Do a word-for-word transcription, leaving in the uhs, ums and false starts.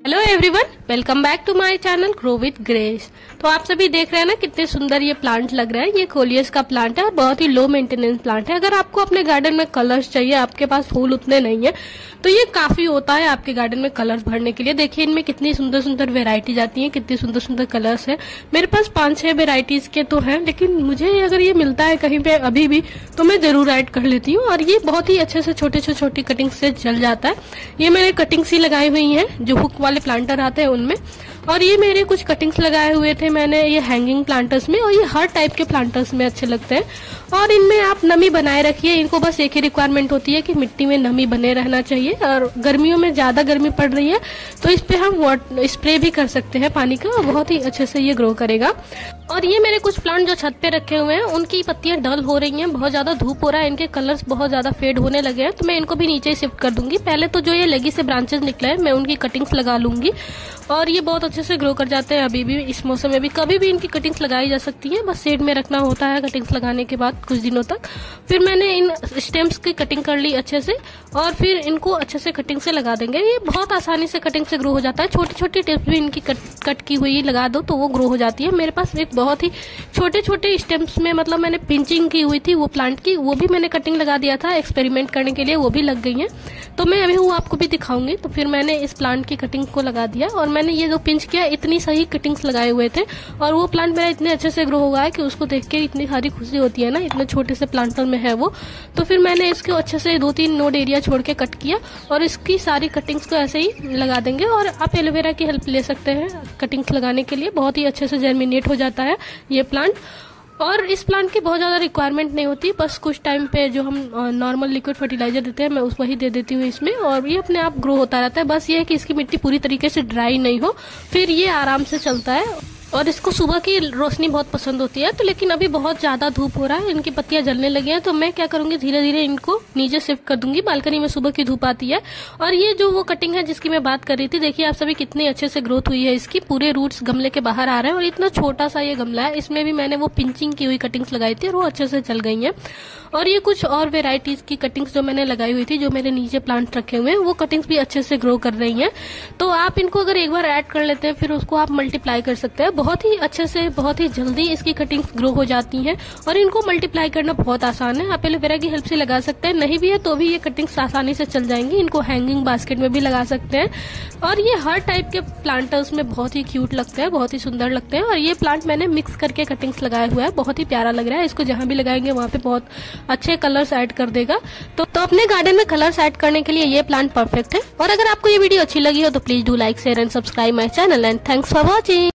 Hello everyone, welcome back to my channel grow with grace. तो आप सभी देख रहे हैं ना कितने सुंदर ये प्लांट लग रहा है। ये कोलियस का प्लांट है और बहुत ही लो मेंटेनेंस प्लांट है। अगर आपको अपने गार्डन में कलर्स चाहिए, आपके पास फूल उतने नहीं है, तो ये काफी होता है आपके गार्डन में कलर्स भरने के लिए। देखिए इनमें कितनी सुंदर सुंदर वेराइटीज आती हैं, कितनी सुंदर सुंदर कलर्स है। मेरे पास पांच छह वेराइटीज के तो हैं, लेकिन मुझे अगर ये मिलता है कहीं पे अभी भी तो मैं जरूर ऐड कर लेती हूँ। और ये बहुत ही अच्छे से छोटे से छोटी कटिंग से जल जाता है। ये मैंने कटिंग सी लगाई हुई है जो हुक वाले प्लांटर आते हैं उनमें, और ये मेरे कुछ कटिंग्स लगाए हुए थे मैंने ये हैंगिंग प्लांटर्स में, और ये हर टाइप के प्लांटर्स में अच्छे लगते हैं। और इनमें आप नमी बनाए रखिए। इनको बस एक ही रिक्वायरमेंट होती है कि मिट्टी में नमी बने रहना चाहिए। और गर्मियों में ज्यादा गर्मी पड़ रही है तो इस पे हम स्प्रे भी कर सकते हैं पानी का, और बहुत ही अच्छे से ये ग्रो करेगा। और ये मेरे कुछ प्लांट जो छत पे रखे हुए हैं उनकी पत्तियां डल हो रही हैं, बहुत ज्यादा धूप हो रहा है, इनके कलर्स बहुत ज्यादा फेड होने लगे हैं, तो मैं इनको भी नीचे शिफ्ट कर दूंगी। पहले तो जो ये लगी से ब्रांचेस निकले हैं मैं उनकी कटिंग्स लगा लूंगी, और ये बहुत अच्छे से ग्रो कर जाते हैं। अभी भी इस मौसम में भी कभी भी इनकी कटिंग्स लगाई जा सकती है, बस शेड में रखना होता है कटिंग्स लगाने के बाद कुछ दिनों तक। फिर मैंने इन स्टेम्स की कटिंग कर ली अच्छे से, और फिर इनको अच्छे से कटिंग से लगा देंगे। ये बहुत आसानी से कटिंग से ग्रो हो जाता है। छोटी छोटी टिप्स भी इनकी कट, कट की हुई लगा दो तो वो ग्रो हो जाती है। मेरे पास एक बहुत ही छोटे छोटे स्टेम्स में, मतलब मैंने पिंचिंग की हुई थी वो प्लांट की, वो भी मैंने कटिंग लगा दिया था एक्सपेरिमेंट करने के लिए, वो भी लग गई है। तो मैं अभी वो आपको भी दिखाऊंगी। तो फिर मैंने इस प्लांट की कटिंग को लगा दिया, और मैंने ये जो पिंच किया इतनी सही कटिंग्स लगाए हुए थे, और वो प्लांट मेरा इतने अच्छे से ग्रो हुआ है कि उसको देख के इतनी सारी खुशी होती है ना, इतने छोटे से प्लांटर में है वो। तो फिर मैंने इसको अच्छे से दो तीन नोड एरिया छोड़ के कट किया, और इसकी सारी कटिंग्स को ऐसे ही लगा देंगे। और आप एलोवेरा की हेल्प ले सकते हैं कटिंग्स लगाने के लिए, बहुत ही अच्छे से जर्मिनेट हो जाता है ये प्लांट। और इस प्लांट की बहुत ज्यादा रिक्वायरमेंट नहीं होती, बस कुछ टाइम पे जो हम नॉर्मल लिक्विड फर्टिलाइजर देते हैं मैं उस वही दे देती हूँ इसमें, और ये अपने आप ग्रो होता रहता है। बस ये है कि इसकी मिट्टी पूरी तरीके से ड्राई नहीं हो, फिर ये आराम से चलता है। और इसको सुबह की रोशनी बहुत पसंद होती है, तो लेकिन अभी बहुत ज्यादा धूप हो रहा है, इनकी पत्तियां जलने लगी हैं, तो मैं क्या करूंगी धीरे धीरे इनको नीचे शिफ्ट कर दूंगी। बालकनी में सुबह की धूप आती है। और ये जो वो कटिंग है जिसकी मैं बात कर रही थी, देखिए आप सभी कितनी अच्छे से ग्रोथ हुई है इसकी, पूरे रूट्स गमले के बाहर आ रहे हैं। और इतना छोटा सा ये गमला है, इसमें भी मैंने वो पिंचिंग की हुई कटिंग्स लगाई थी और वो अच्छे से चल गई है। और ये कुछ और वेराइटीज की कटिंग्स जो मैंने लगाई हुई थी, जो मेरे नीचे प्लांट रखे हुए हैं, वो कटिंग्स भी अच्छे से ग्रो कर रही हैं। तो आप इनको अगर एक बार ऐड कर लेते हैं फिर उसको आप मल्टीप्लाई कर सकते हैं। बहुत ही अच्छे से बहुत ही जल्दी इसकी कटिंग्स ग्रो हो जाती हैं, और इनको मल्टीप्लाई करना बहुत आसान है। आप एलोवेरा की हेल्प से लगा सकते हैं, नहीं भी है तो भी ये कटिंग्स आसानी से चल जाएंगी। इनको हैंगिंग बास्केट में भी लगा सकते हैं, और ये हर टाइप के प्लांटर्स में बहुत ही क्यूट लगते हैं, बहुत ही सुंदर लगते हैं। और ये प्लांट मैंने मिक्स करके कटिंग्स लगाया हुआ है, बहुत ही प्यारा लग रहा है। इसको जहां भी लगाएंगे वहां पे बहुत अच्छे कलर्स ऐड कर देगा। तो, तो अपने गार्डन में कलर्स ऐड करने के लिए ये प्लांट परफेक्ट है। और अगर आपको ये वीडियो अच्छी लगी हो तो please do like share and subscribe my channel, and thanks for watching.